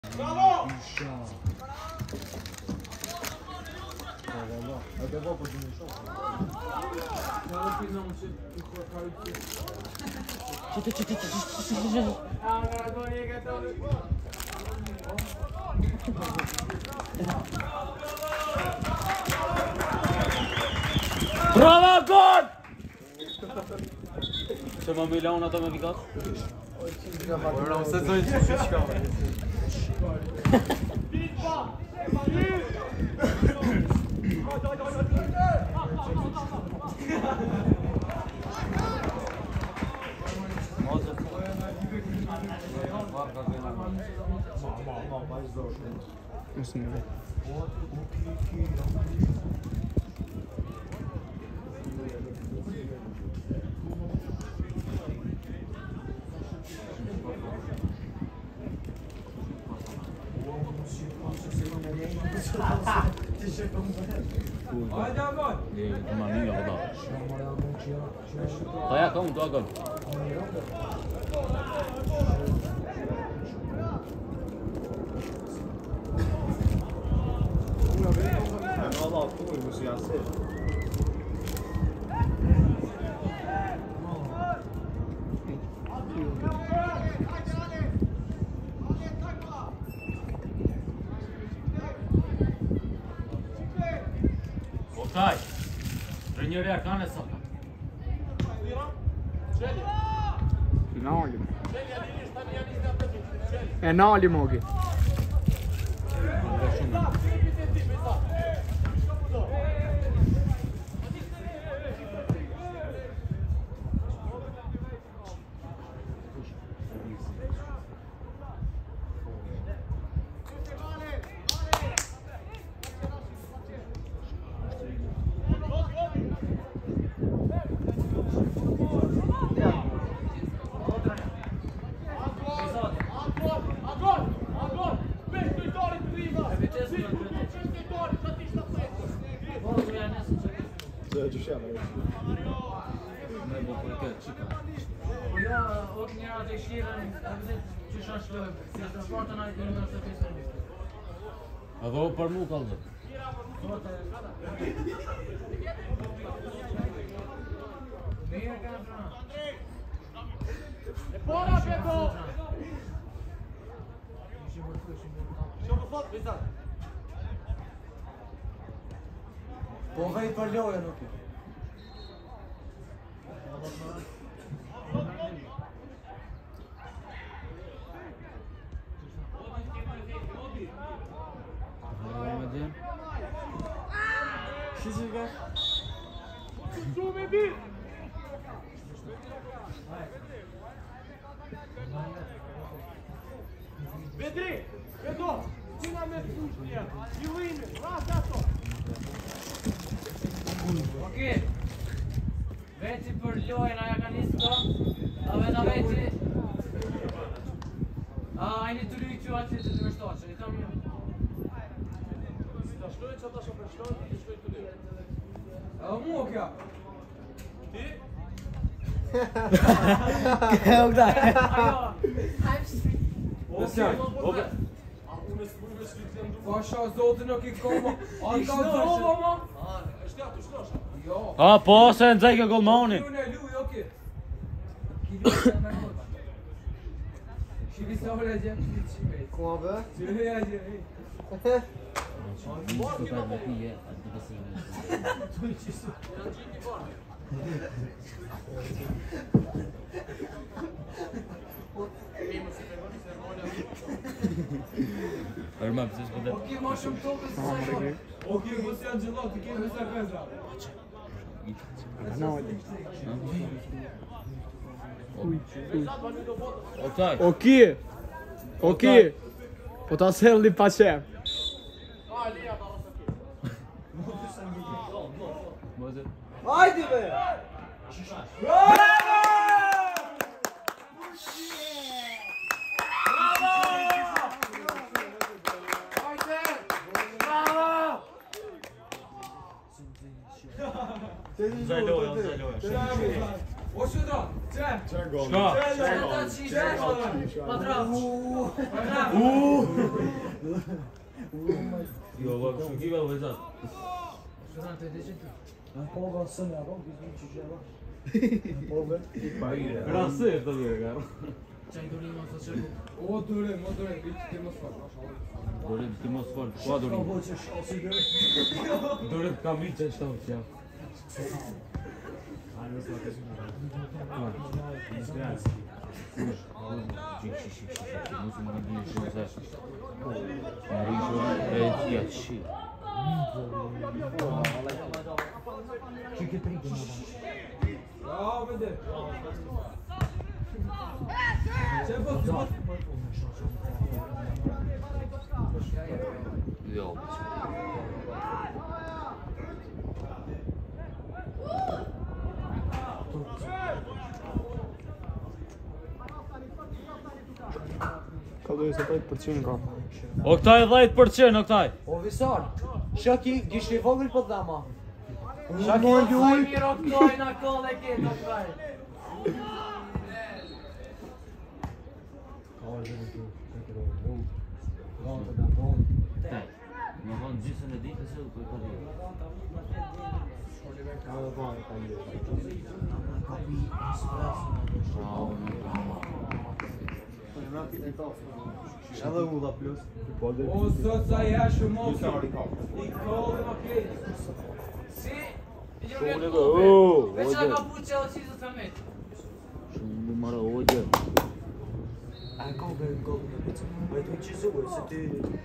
Bravo! Bravo, gol! Co mamy ile ona to ma wikot? On sezon jest już ciekawe. Ma minio chyba. To ja komu to gol? Okej. Treniere kanë sot. Finali. E nali mogi. Ago për mu kaldı. Buona Piepo! Po vej për loja nuk. Vedri! Vedo! Cina me slušnje! I u ime! Vrata to! Okej. Veci për lojën aja ka nisë to. A vena veci. Ajni të lyjë që atë që të me shtoqë. I tam ju. Si ta shlojë që ata shë përshtojnë, i shlojë të lyjë. A mu kja. Ti? Evo gdaj. Okej. A unë s'pujve s'lytë jam duke. Pasha zotë nuk i komo. A ka zotë mo. Është ja të shlosha. Jo. A po se nxej kjo golmoni. Unë e luj, okej. Kilo të me kota. Shqipi sa vële gjem që të shqipe. Ku bë? Që e a gjem. Arma pse s'po Okej, ma shumë topë se sa shore. Okej, mos janë gjëllot, të kemi se pesa. Nali. Okej. Oki. Oki. Po ta selli pa qef. Hajde be! Zaj loja. O Shudra, që? Shka? Që ta qishë? Patraf. Jo, bak, shumë kive dhe vëzat. Shudra, të edhe që ti. Krasë e të dhe, gara. Qaj durim o të qërë. O durim, ti mos fal. Dorim ti mos fal, qua dorim? Dorim ka mi që është të qja. Ja, vede. Që po të zot? Jo, Ka dojë se 8% ka. o këtaj 10%, o këtaj. O Visar, shaki gishti vogël po dhama. Shaki o kësaj mirë o këtoj në këll e këtë o këtoj. Më thonë gjysën e ditë se u për ka dhjë. Edhe u dha plus. O zot sa ja shumë o këtoj. I këllë më këtë. Si? Shumë në gë, Veç nga ka pu që o qizë të metë. Shumë në marë ogjë. A ka bëj të qizuë se ti.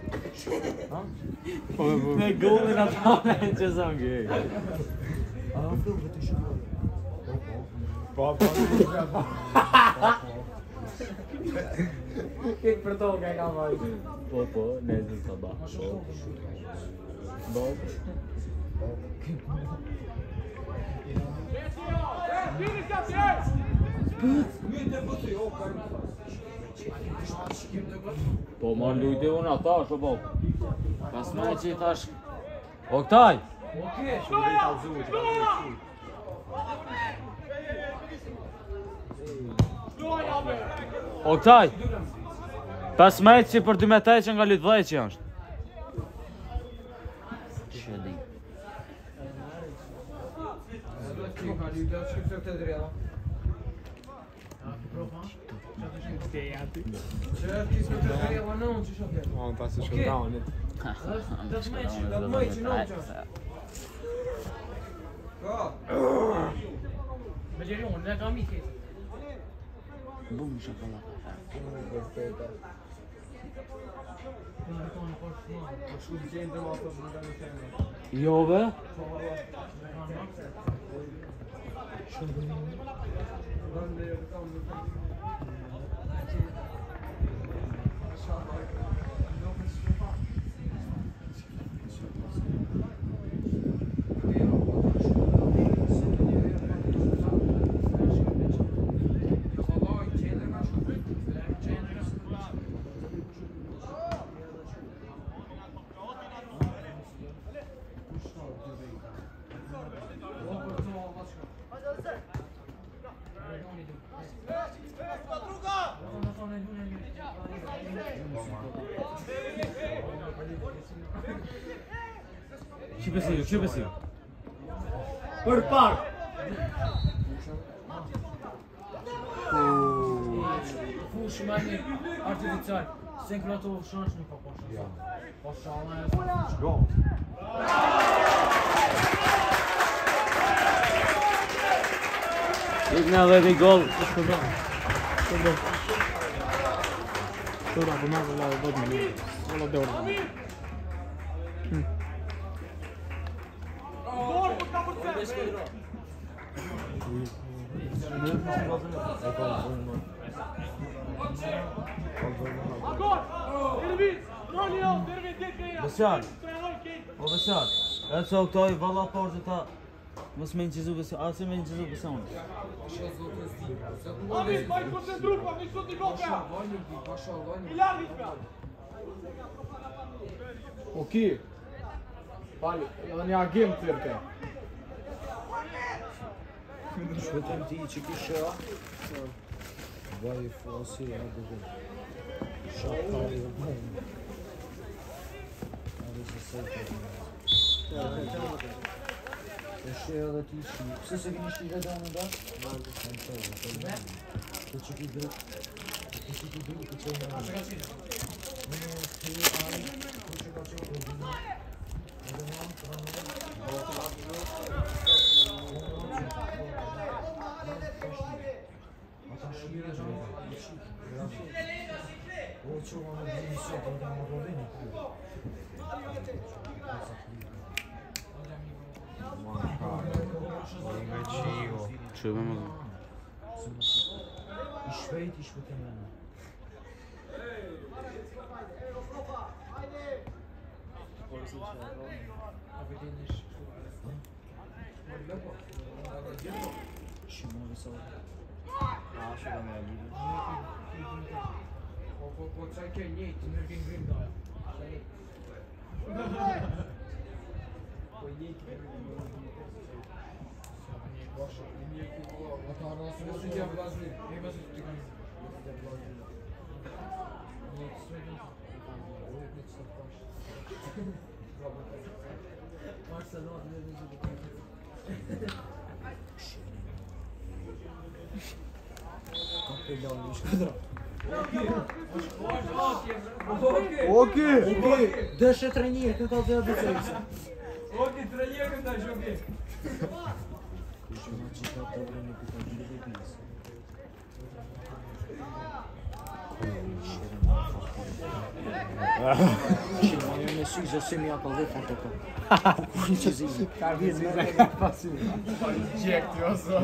Me gollin ata me që zëm gjej. A fluve të shumë. Këtë për to ka ka marrë. Po, nezën të ba. Po, ma lujti unë ata, shë po. Pas me që i thash. O këtaj! Okej. O këtaj! 15 që për 12 që nga lytë 10 që është. Që di. Që ti s'me të kërjeva në unë që shoke. Pas të shkëndaun. Da të mëj që në unë që. Ka? Me gjeri unë, ne kam i këtë. Bum shokolata. Jo be? Që besi? Për park. Fush me një artificial. Se në këto shansh nuk ka po shansh. Po shansh e fush. Ik në dhe një gol. Tora, po marrë la do të më. Valla dorë. Besjar. O Besjar. E që o këtoj valla parë që ta mos me në qizu Besjar. A se me në qizu Besjar unë? Amit, vai concentru, pa mi sot i goka! I larghi spja! Oki. Pali, edhe një agim të tërke. Shpëtëm ti që kisha vaj fasi e duke Shakari dhe bëjmë Ari se sejtë e shë edhe ti shi Pse se kini shi edhe në da? Të që ki drejt Të që ki drejt të që në në Në të ari Të që ka që të dhënë Edhe në të rënë Ata shire që o që më në bëjnë sot, o të më rëvini Që me më I shpejt, i shpëtim e në Shimon sa Ashtë ka me e lidhë. Po çaj ke njëjtë, nërkin grim doja. Po njëjtë ke Boşa, njëjtë po, ata rasë si dia vllazëri, ne vazhdim të kanë. Njëjtë sërinë. Marcelo ne vëzhgim të Kapelon i shkëdra Oki! Dëshë trajnir, këtë të dhe bëzëjse Oki, trajnir kënda shoki. Kështë në që ka të vrëni këtë gjithë dhe bisë Shima një me sy zë simi ako dhe fa të ko Që zi Ka vjen me ka pasi. Çek ti oso.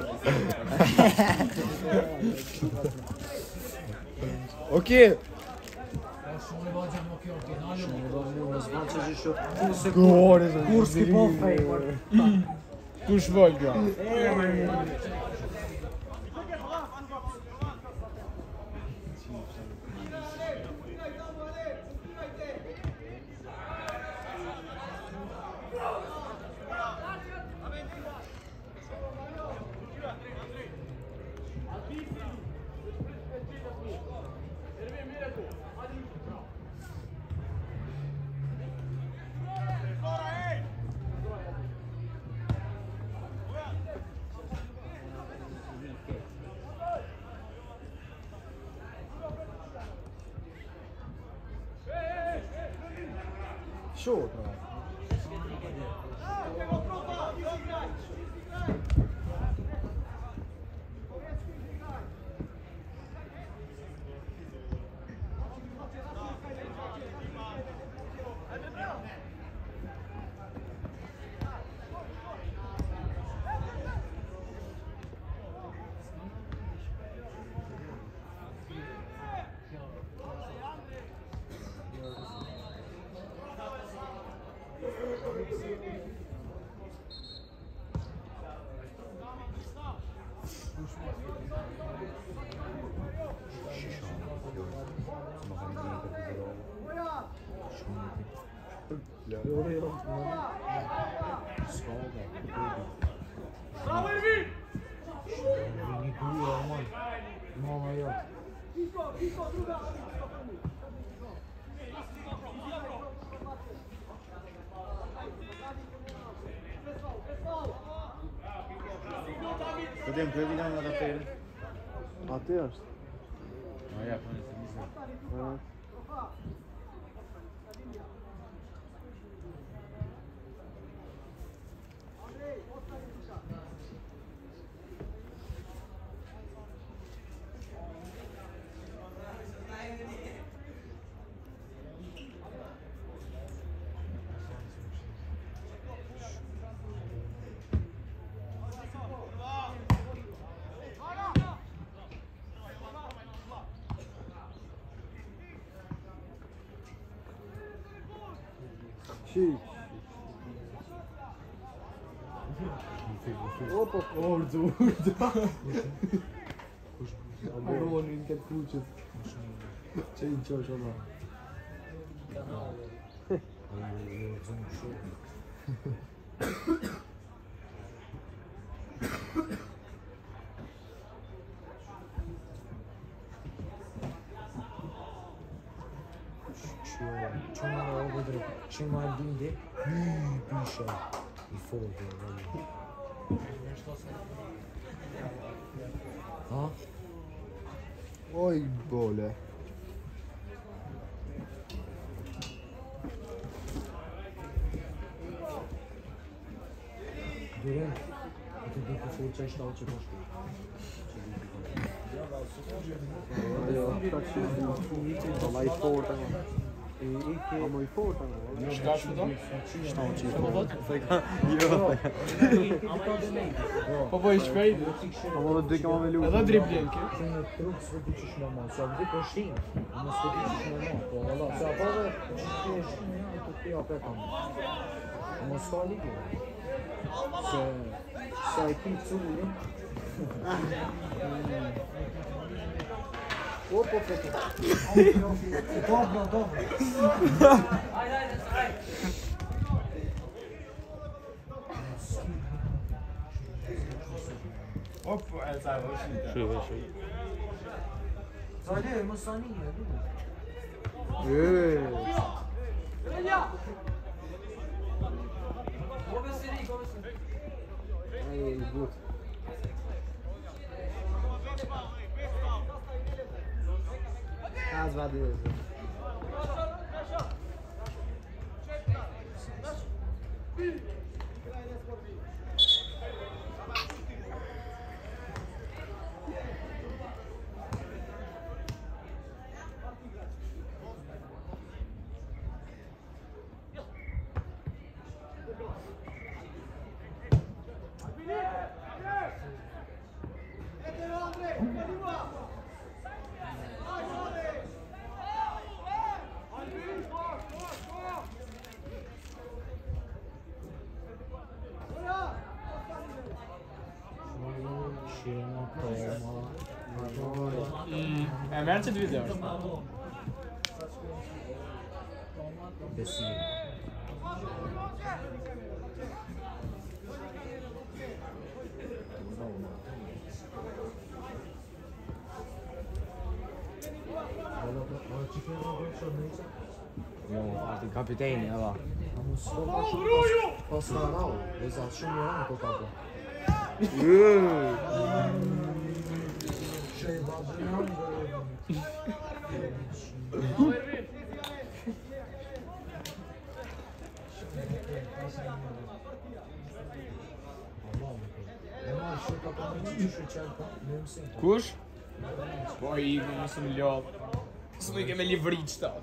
Oki! Shumë vajzë më kjo finale. Shumë dhe mu në zvanë që zhë shumë Gore zë. Kur s'ki po fejmër Kush volga? Short, no? Bravo Ervin! Vini gruja o moj Mama jot Këtem, kërë vina në të përë? Aty është. Ja, për në të njëse. Opa, ordu. Aroni në këtë kuqët. Që i në qosh Allah. Zonë shumë Çonlara o kadar Çemal'inde büyük bir şey ifade ediyor. Ha? Oj, bole. Görün. Bu da bir força işte alacak başka. Alla i fortan. Ama i fortan. Po bëj shpejt. Ama da dyka ma me lu. Edhe dribling. Që në trup së vëti që shnormal, sa vëti po shtinë, në së vëti që shnormal, po valla, sa pa dhe që shtinë e shtinë, ja, të të jape kam. Ama s'ka ligi, se e ki cullin, o po fete. Dobro. Zalje, më sani, e du. Ej, gut. Az vadi det. E merë që të video është. Besim. Jo, arti kapiteni, eva. Pas në rau, dhe zatë shumë një rënë këta po. Shej Badrian Kush? Po i me mësë më ljohë. Së më i keme livri që ta.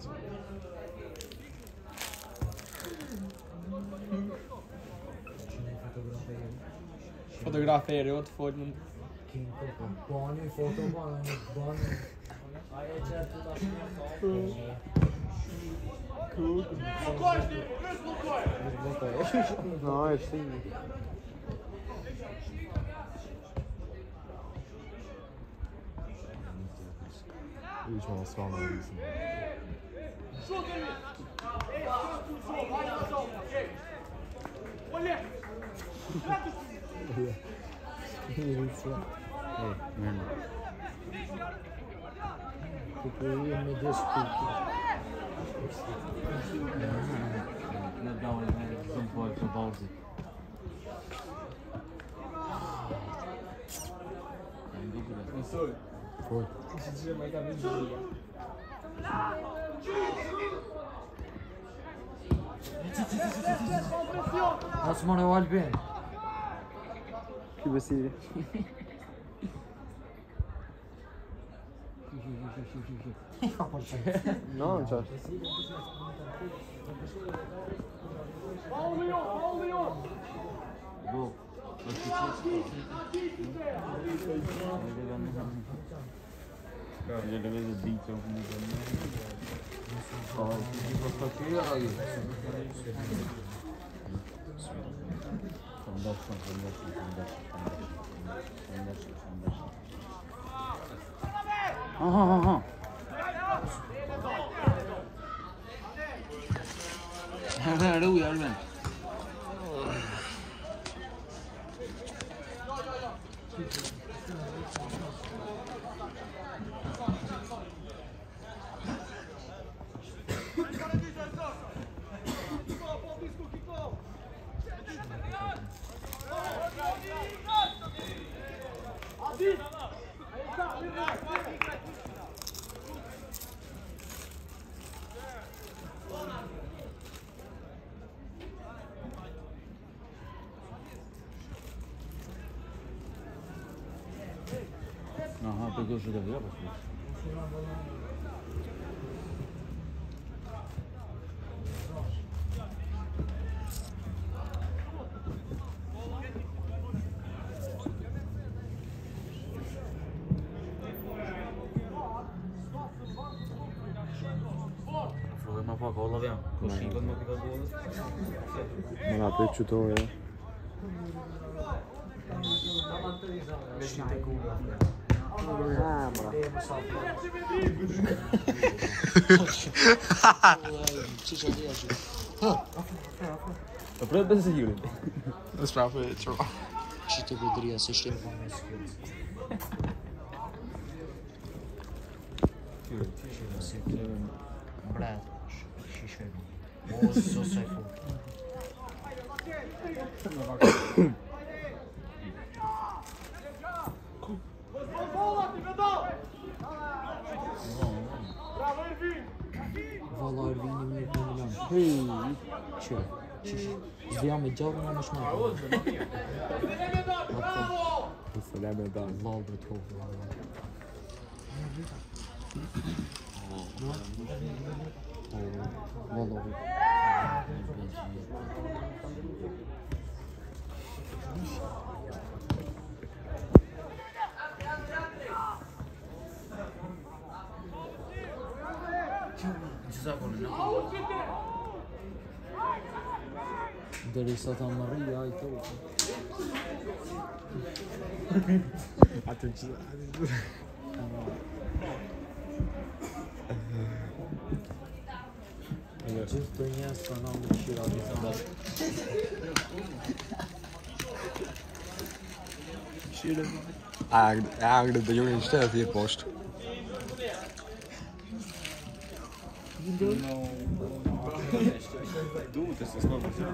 Fotograferi, o të folë mund. Bani, foto bani, bani. Aje qërë të da shumë. No, è sì. Już mam słomę. Kupuję mnie dyskuty. Ne dałem są twoje przewozy. Foi. Asmane o Albin. Che vestire? No, non c'è. Bu. Ele deve ser dito comunque. Oh, ti posso chiedere io. Hadi uyar ben. të kështë të vjera, pas ma pak olla vjen, ko shikon më pika duhet. Më nga për qëtore. Të prejtë bëse se jurin. Në s'prafe e qëra. Që të godria se shqe më në skjët. Se të mbret, shishe më. O, so se fut. Valla Ervini mirë për Milan. Hej, që? Zvija me gjallë në më shmarë. Selam e dalë. Valla bërë të hovë. Valla bërë. Deri sa ta më rria i to. Atë që... Gjithë të njësë të në më shira një të bërë. Agre dhe ju në shtetë i poshtë. Duhet e se s'ka përse.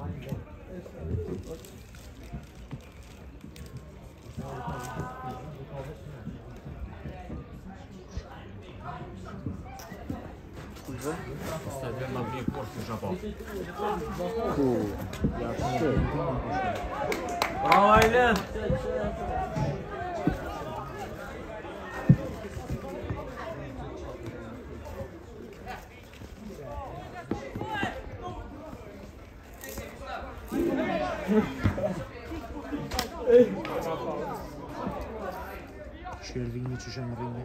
Stai vjen ma bje kort në Japan. Bravo Ailen! Ervini që shenë ringe.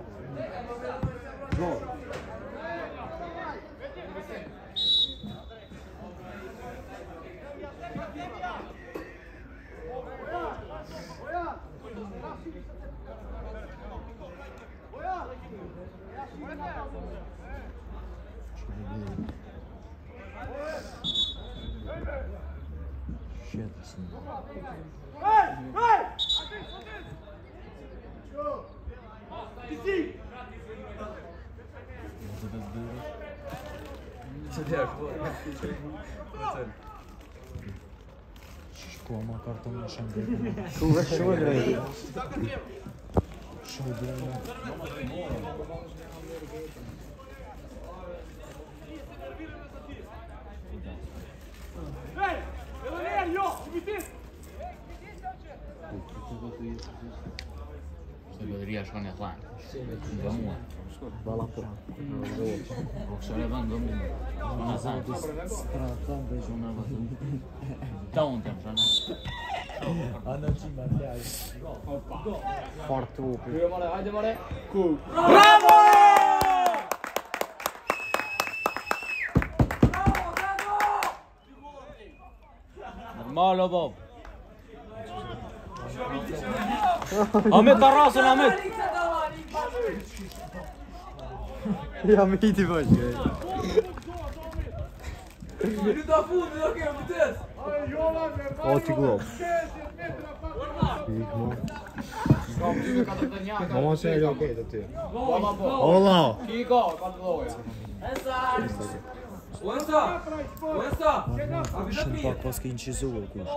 Shko ma karton në shëndër. Shumë drejtë. Shumë drejtë. Se bëdëria shkon e thanë. Nga mua. Bala për. Po kështë e vëndë nga mua. Shkon e thanë. Pra thëmë dhe Shkon e vëndë. Ta unë të më shkon. Ano që më tjaj. Fart trupi. Hajde mare. Ku? Bravo! Normal o Bob. Ahmet Tarrasën, Ahmet! Jam i ti bashkë. O ti glop. Mama se e okej të ty. Ola. Kiko, ka të doja. Shumë pak pas ke inqizuar kush.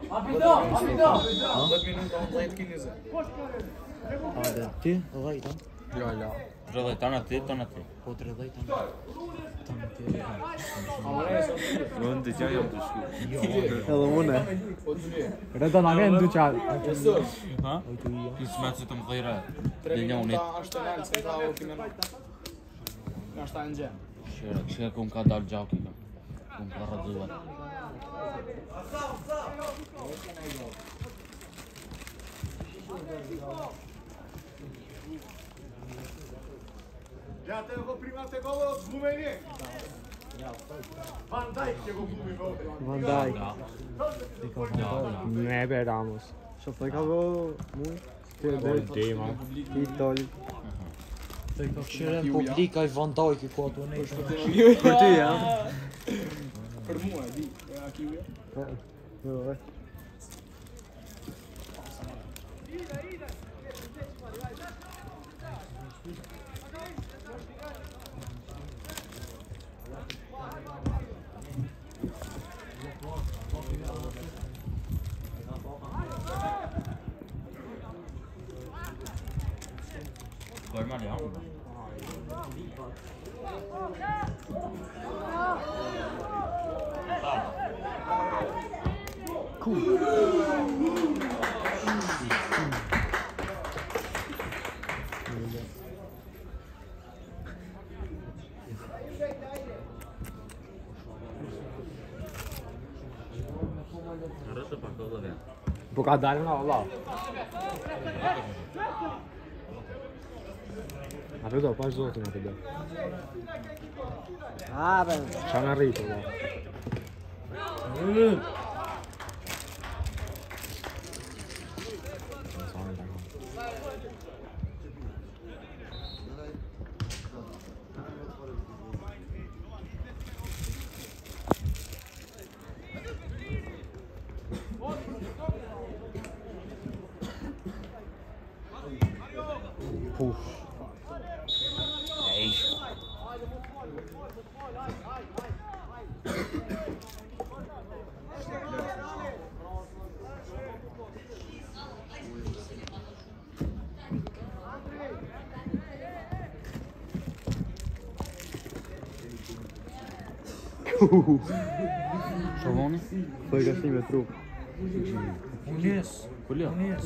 Hajde, ti, dhejta. Jo, jo. Rëdhe, ta në ti, ta në ti. Po të dhejta. Ta në ti. Unë të gjaj jam të shku. Edhe une. Po të vje. Reda na vjen dyqan. Jesur. Ha? Kisë me që të më dhejre. Biljonit. Ashtë të nëllë, se ta o kime në. Ashtë ta në gjemë. Shkë kun ka dalë gjaki. Kun ka rëdhuat. Ja tego prima tego zgubienie. Van Dijk tego gubił. Van Dijk. Ne be Ramos. Što fai kako mu? Ti del tema. I toli. Qërën publika i Van Dijk i ku ato ne. Për ty ja. Për mua, di. A kiuja? Jo. Börjar ja. Po ka dalë nga valla. A vedo, pa zotin atë do. Ah, ben. Çan arrito valla. Shovoni? Foi assim me trup. Unis. Kulja. Unis.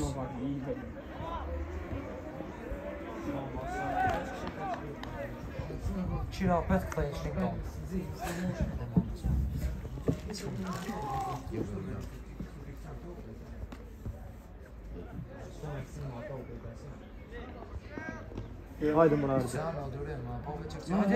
Qira pet këta e shikon. Hajde më rarë. Hajde.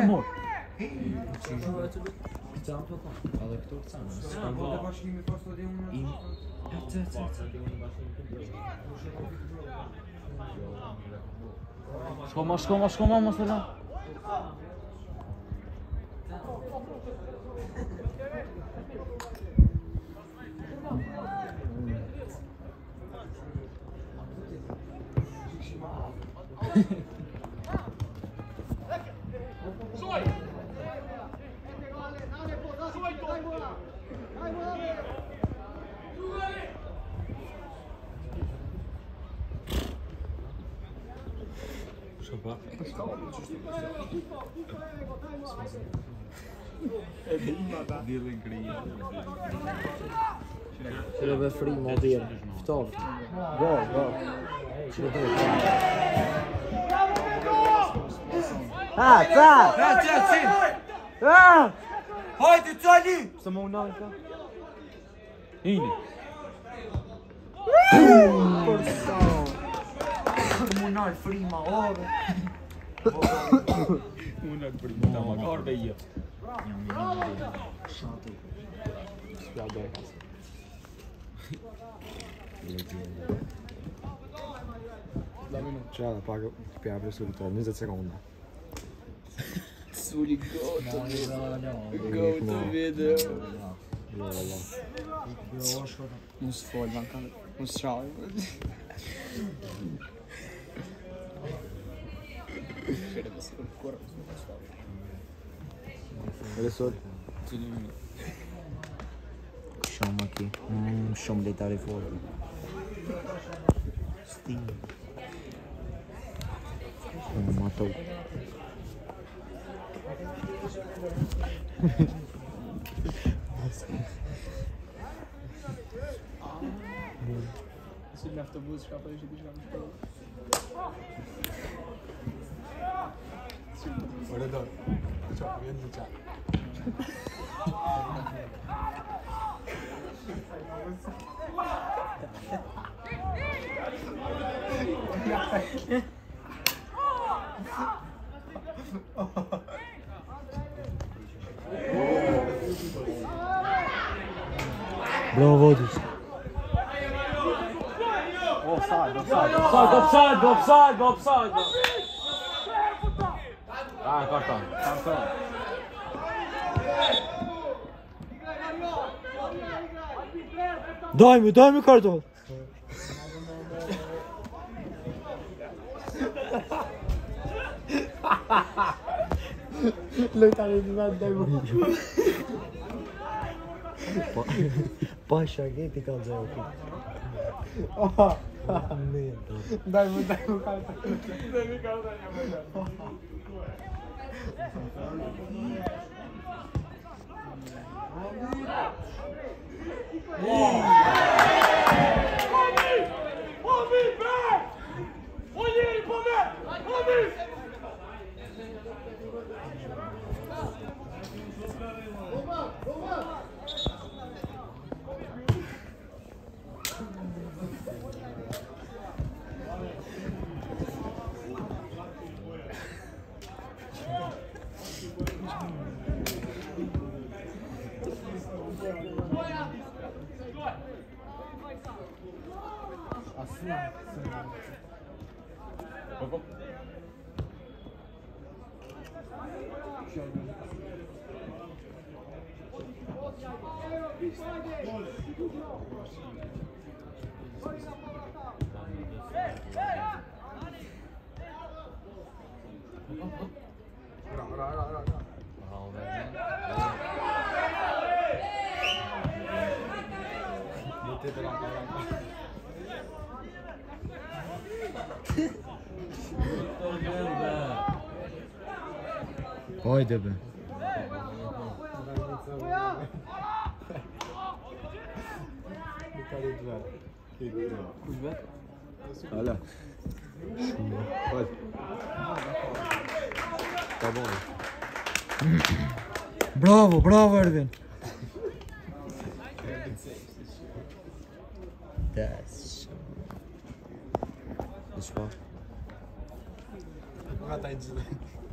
Shko ma mos e la. Qira dhe fri më dhirë. Ftoft. Gol, gol. Qira dhe Ah, ca! Ah! Hajde, cali! Sa më unaj ka? Hini. Porsa. Komunal frima, ove. Una prima da magari veia. Ja beka. Qa, pa këpja presu të 20 sekonda. Suli gotë. Gotë video. Jo, valla. Mos fol, man ka. Mos çaj. Shëre mos kur. Edhe sot. Shumë aqui. Shumë letari forte. Stim. Matou. Sunt în autobuz și apoi și duci la mișcare. Ore doar. Ciao, vien ducea. Bravo, Vodis. Offside. Ah, cartão. Dai-mi carton. Leitare din mea, dai mă. Pașa, che ti calza occhi. Dai mă, calta. Haydi be. Olha. Pode. Tá bom. Bravo Ervin. Yes. Vou matar isso.